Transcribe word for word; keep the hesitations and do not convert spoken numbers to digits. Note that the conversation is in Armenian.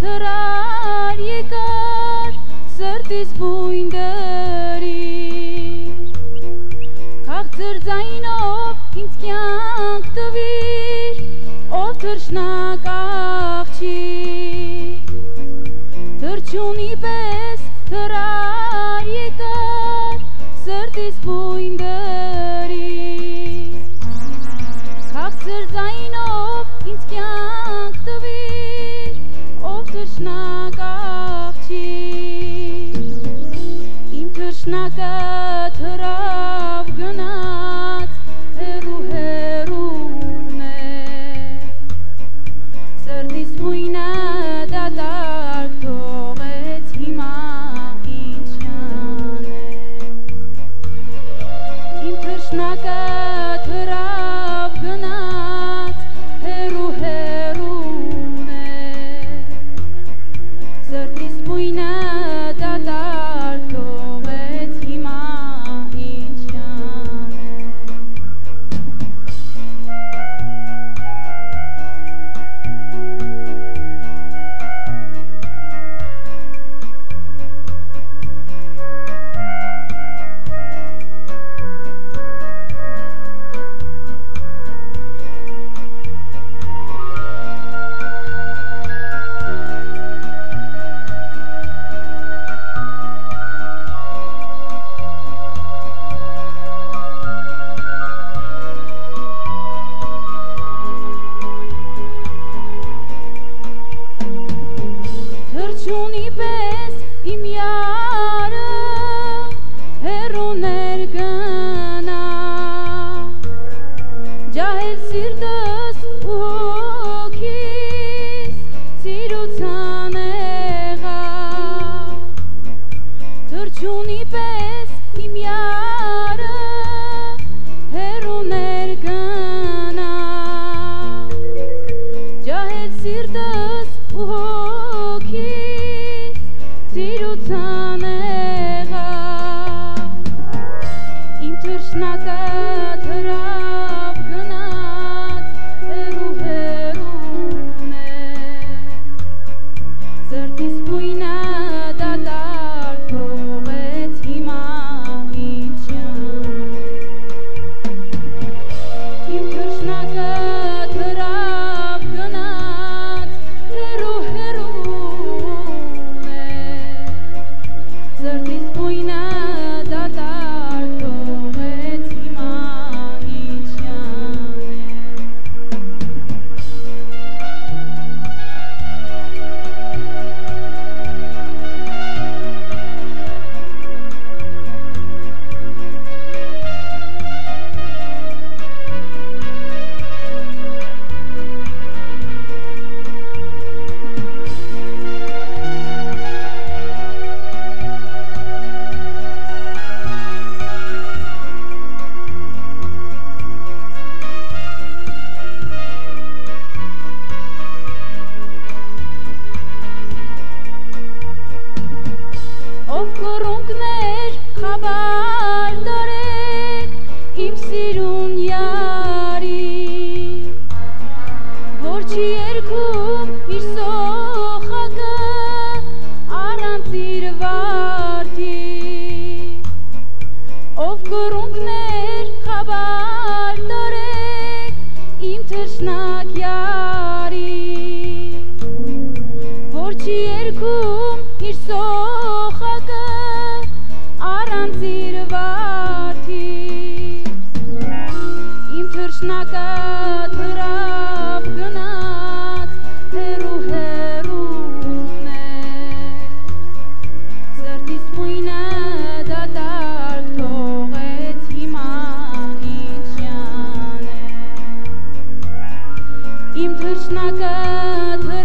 թրար եկար սրտիս բույն դրիր քաղցր ձայնով ինձ կյանք տվիր ով թռչնակ աղջիկ թռչունի պես թրար եկար սրտիս բույն դրիր քաղցր ձայնով ինձ կյանք տվիր ով թռչնակ աղջիկ իմ թռչնակը թրավ գնաց հեռու հեռուն է սրտիս բույնը դատարկ թողեց հիմա ինչ անեմ իմ թռչնակը թրավ գնաց հեռու հեռուն է սրտիս բույնը դատարկ թողեց հիմա ինչ անեմ Թռչունի պես իմ յարը հեռուներ գնա ջահել սիրտս ու հոգիս սիրության եղա թռչունի պես իմ յարը հեռուներ գնա ջահել սիրտս ու հոգիս սիրության եղա իմ թռչնակը թրավ գնաց հեռու հեռուն է սրտիս բույնը դատարկ թողեց հիմա ինչ անեմ իմ թռչնակը թրավ գնաց հեռու հեռուն է սրտիս բույնը դատարկ թողեց հիմա ինչ անեմ Ով կռունկներ խաբար տարեք իմ սիրուն յարի որ չի երգում իր սոխակը առանց իր վարդի ով կռունկներ խաբար տարեք իմ թռչնակ յարի որ չի երգում իր սոխակը առանց իր վարդի իմ թռչնակը թրավ գնաց հեռու հեռուն է սրտիս բույնը դատարկ թողեց հիմա ինչ անեմ իմ թռչնակը